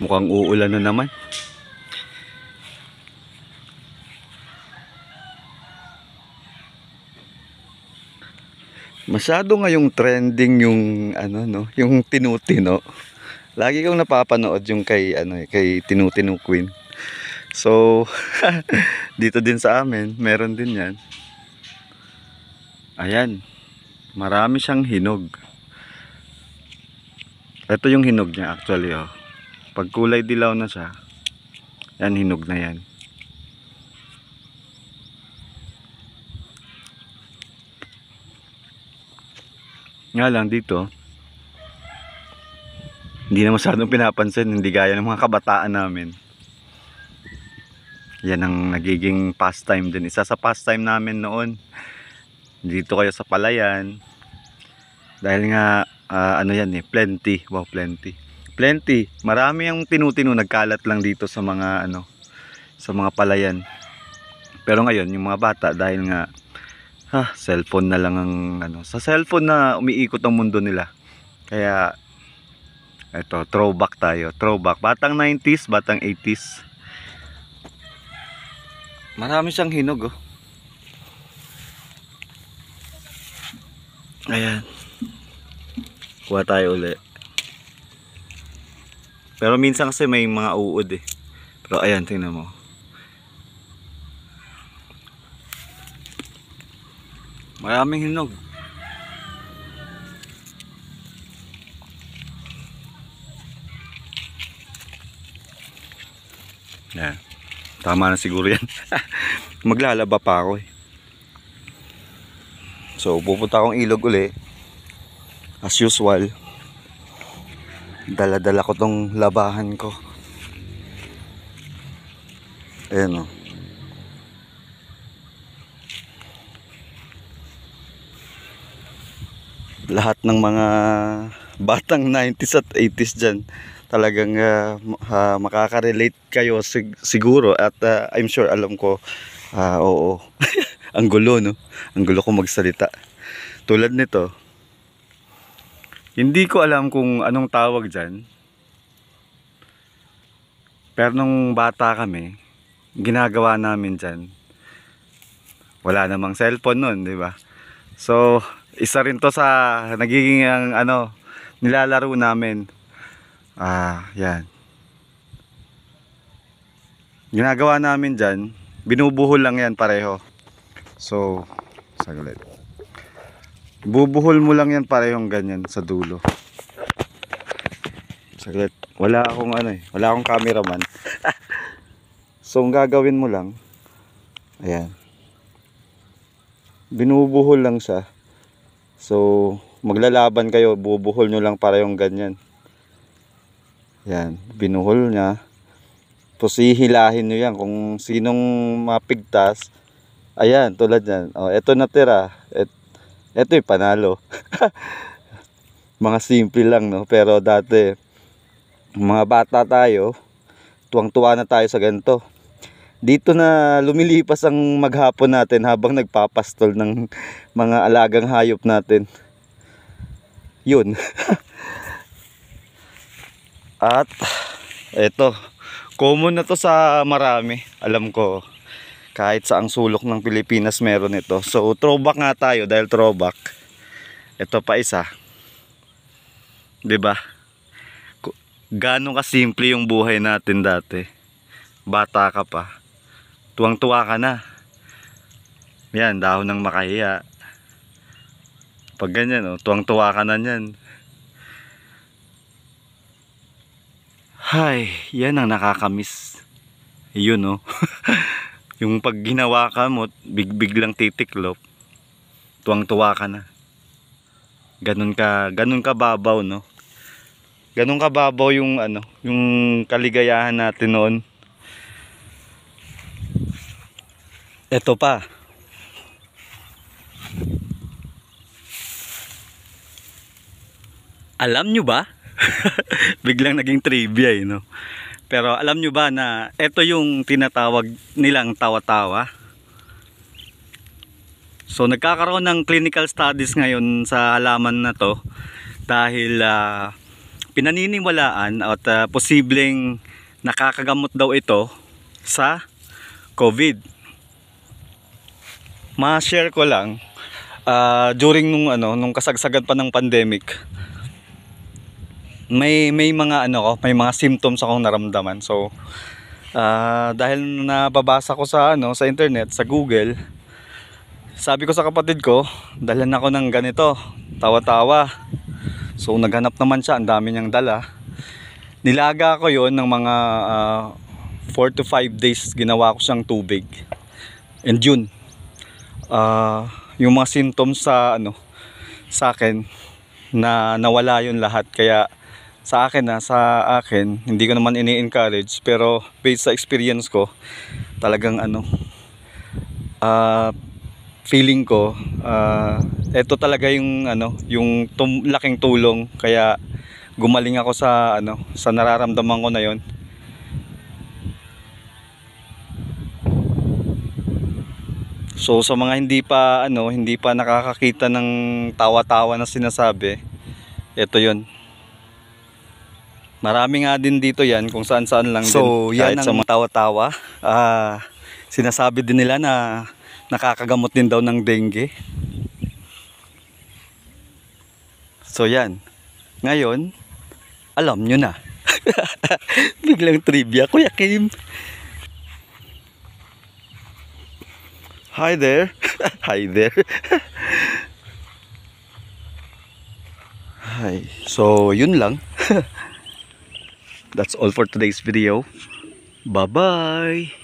Mukhang uulan na naman. Masyado ngayong trending yung ano no, yung tinutino. Lagi kong napapanood yung kay kay Tinutinu Queen. So dito din sa amin, meron din 'yan. Ayan. Marami siyang hinog. Ito yung hinog niya actually, oh. Pag kulay dilaw na siya, yan, hinog na yan. Nga lang dito, hindi na masyadong pinapansin, hindi gaya ng mga kabataan namin. Yan ang nagiging pastime din. Isa sa pastime namin noon, dito kayo sa Palayan. Dahil nga, ano yan eh, plenty. Wow, plenty. Plenty. Marami ang tinutino, nagkalat lang dito sa mga, sa mga palayan. Pero ngayon, yung mga bata, dahil nga, cellphone na lang ang, sa cellphone na umiikot ang mundo nila. Kaya, eto, throwback tayo. Throwback. Batang 90s, batang 80s. Marami siyang hinog, oh. Ayan. Kuha tayo uli. Pero minsan kasi may mga uod eh. Pero ayan, tingnan mo. Maraming hinog. Ayan. Tama na siguro yan. Maglalaba pa ako eh. So pupunta akong ilog uli. As usual, dala-dala ko tong labahan ko. Ayan o. Lahat ng mga batang 90s at 80s dyan, talagang makaka-relate kayo siguro. At I'm sure, alam ko, oo. Ang gulo, no? Ang gulo ko magsalita. Tulad nito, hindi ko alam kung anong tawag dyan. Pero nung bata kami, ginagawa namin dyan, wala namang cellphone nun, di ba? So, isa rin to sa nagiging nilalaro namin. Yan. Ginagawa namin dyan, binubuhol lang yan pareho. So, saglit. Bubuhol mo lang yan parehong ganyan sa dulo. Saglit. Wala akong wala akong cameraman. So ang gagawin mo lang, ayan. Binubuhol lang siya. So maglalaban kayo, bubuhol nyo lang parehong ganyan. Ayan, binuhol niya. Tapos hihilahin nyo yan kung sinong mapigtas. Ayan, tulad yan. Oh, eto natira. Ito yung panalo. Mga simple lang, no? Pero dati, mga bata tayo, tuwang-tuwa na tayo sa ganito. Dito na lumilipas ang maghapon natin habang nagpapastol ng mga alagang hayop natin. Yun. At eto, common na to sa marami. Alam ko, kahit saang sulok ng Pilipinas meron ito. So throwback nga tayo dahil throwback. Ito pa isa. 'Di ba? Gaano ka simple yung buhay natin dati. Bata ka pa. Tuwang-tuwa ka na. Yan, dahon ng makahiya. Pag ganyan, oh, tuwang-tuwa ka na yan. Hay, yan ang nakakamiss. Yun, oh. Yung pag ginawa ka mo, biglang titiklop, tuwang-tuwa ka na. Ganun ka babaw, no? Ganun ka babaw yung yung kaligayahan natin noon. Ito pa. Alam nyo ba? Biglang naging trivia, no? Pero alam nyo ba na ito yung tinatawag nilang tawa-tawa? So nagkakaroon ng clinical studies ngayon sa halaman na to dahil pinaniniwalaan at posibleng nakakagamot daw ito sa COVID. Ma-share ko lang, during nung kasagsagan pa ng pandemic, may mga may mga symptoms akong naramdaman. So dahil nababasa ko sa sa internet, sa Google, sabi ko sa kapatid ko, dalhan ako ng ganito, tawa-tawa. So naghanap naman siya, ang dami niyang dala. Nilaga ko yon ng mga 4 to 5 days, ginawa ko siyang tubig. And yun, yung mga symptoms sa sa akin na nawala yun lahat. Kaya sa akin hindi ko naman ini-encourage, pero based sa experience ko, talagang feeling ko ito talaga yung yung laking tulong. Kaya gumaling ako sa sa nararamdaman ko na yon. So sa mga hindi pa nakakakita ng tawa-tawa na sinasabi, ito yon. Marami nga din dito yan, kung saan-saan lang So, din. yan Kahit sa mga tawa-tawa, sinasabi din nila na nakakagamot din daw ng dengue. So yan, ngayon, alam nyo na. Biglang trivia, Kuya Kim. Hi there. Hi there. Hi. So yun lang. That's all for today's video. Bye-bye.